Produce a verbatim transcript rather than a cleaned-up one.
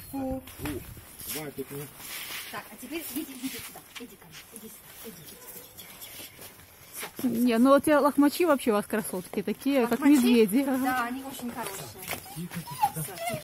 Фу. Давай, тут не... Так, а теперь иди, иди сюда. Иди ко мне. Иди сюда. Иди, иди, иди, тихо, тихо. Не, ну вот те лохмачи вообще у вас красотки, такие, Лохмачи? как медведи. Да, они очень хорошие. Тихо, тихо, Всё, тихо.